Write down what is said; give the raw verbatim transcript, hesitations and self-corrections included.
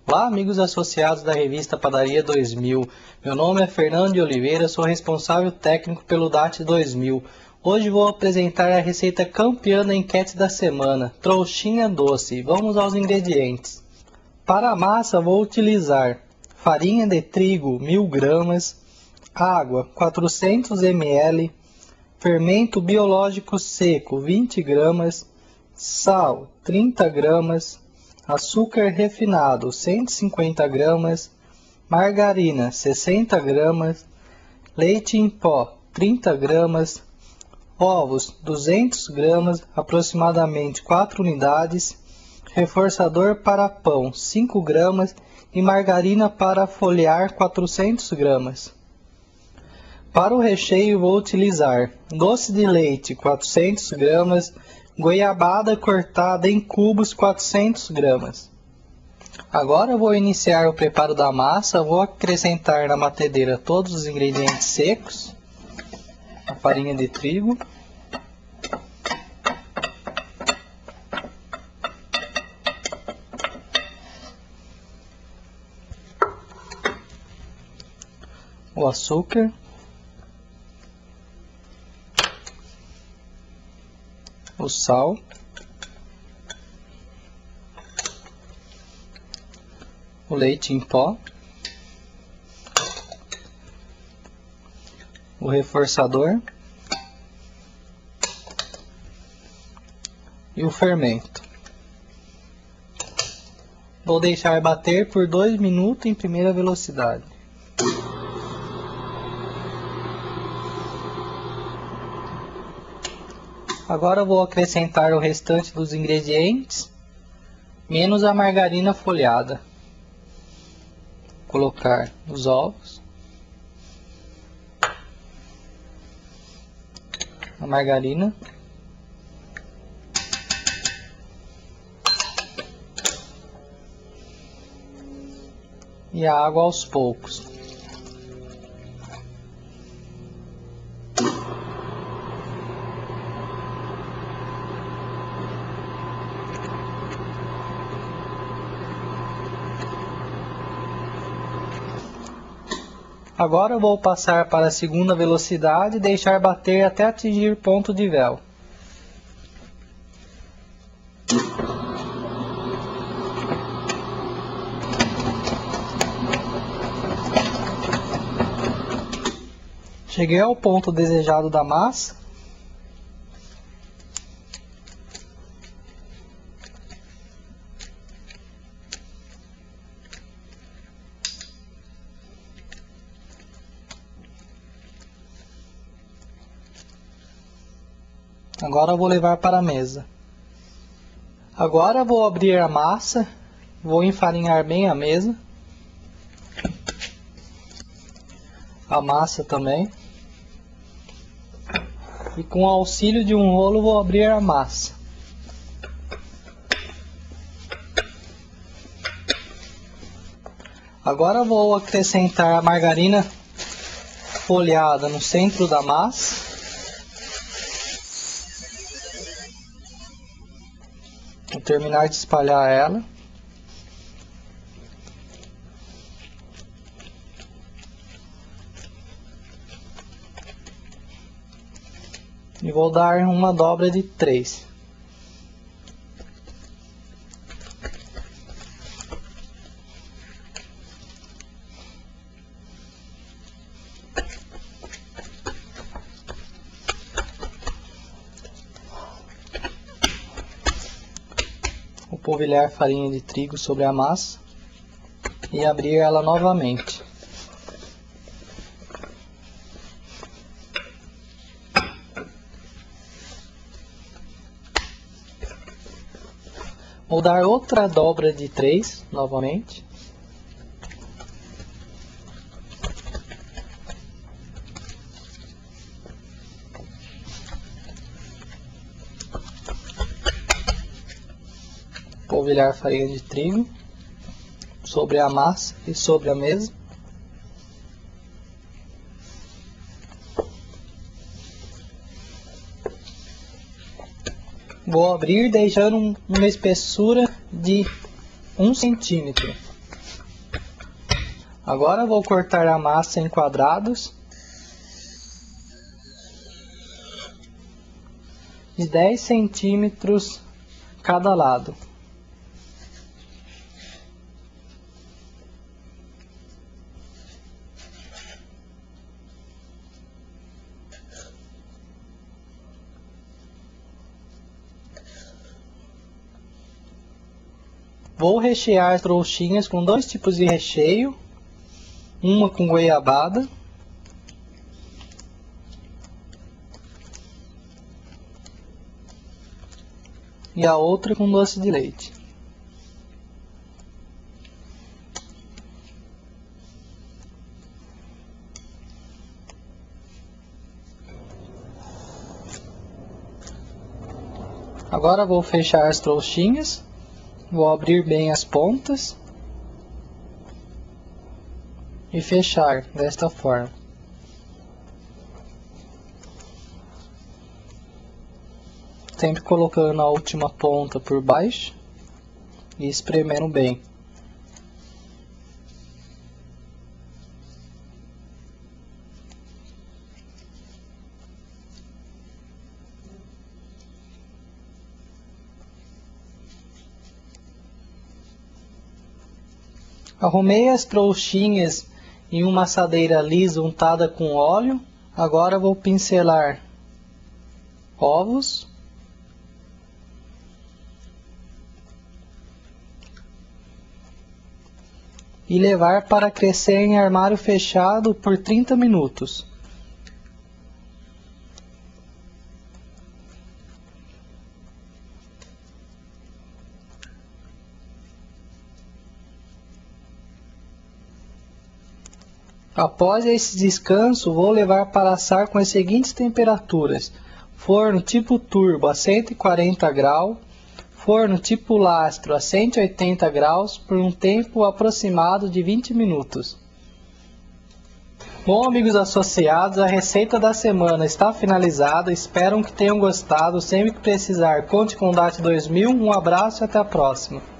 Olá, amigos associados da revista Padaria dois mil. Meu nome é Fernando de Oliveira, sou responsável técnico pelo D A T dois mil. Hoje vou apresentar a receita campeã da enquete da semana, trouxinha doce. Vamos aos ingredientes. Para a massa vou utilizar farinha de trigo mil gramas, água quatrocentos mililitros, fermento biológico seco vinte gramas, sal trinta gramas, açúcar refinado cento e cinquenta gramas, margarina sessenta gramas, leite em pó trinta gramas, ovos duzentos gramas, aproximadamente quatro unidades, reforçador para pão cinco gramas e margarina para folhear quatrocentos gramas. Para o recheio vou utilizar doce de leite quatrocentos gramas, goiabada cortada em cubos quatrocentos gramas. Agora vou iniciar o preparo da massa. Vou acrescentar na batedeira todos os ingredientes secos, a farinha de trigo, o açúcar, o sal, o leite em pó, o reforçador e o fermento. Vou deixar bater por dois minutos em primeira velocidade. Agora vou acrescentar o restante dos ingredientes, menos a margarina folhada. Colocar os ovos, a margarina, e a água aos poucos. Agora vou passar para a segunda velocidade e deixar bater até atingir ponto de véu. Cheguei ao ponto desejado da massa. Agora vou levar para a mesa. Agora vou abrir a massa, vou enfarinhar bem a mesa, a massa também, e com o auxílio de um rolo vou abrir a massa. Agora vou acrescentar a margarina folhada no centro da massa. Vou terminar de espalhar ela. E vou dar uma dobra de três. Vou polvilhar farinha de trigo sobre a massa e abrir ela novamente. Vou dar outra dobra de três novamente. Polvilhar farinha de trigo sobre a massa e sobre a mesa. Vou abrir deixando uma espessura de um centímetro. Agora vou cortar a massa em quadrados de dez centímetros cada lado. Vou rechear as trouxinhas com dois tipos de recheio, uma com goiabada e a outra com doce de leite. Agora vou fechar as trouxinhas. Vou abrir bem as pontas e fechar desta forma. Sempre colocando a última ponta por baixo e espremendo bem. Arrumei as trouxinhas em uma assadeira lisa untada com óleo. Agora vou pincelar ovos e levar para crescer em armário fechado por trinta minutos. Após esse descanso, vou levar para assar com as seguintes temperaturas: forno tipo turbo a cento e quarenta graus, forno tipo lastro a cento e oitenta graus por um tempo aproximado de vinte minutos. Bom, amigos associados, a receita da semana está finalizada. Espero que tenham gostado. Sempre que precisar, conte com o D A T dois mil. Um abraço e até a próxima.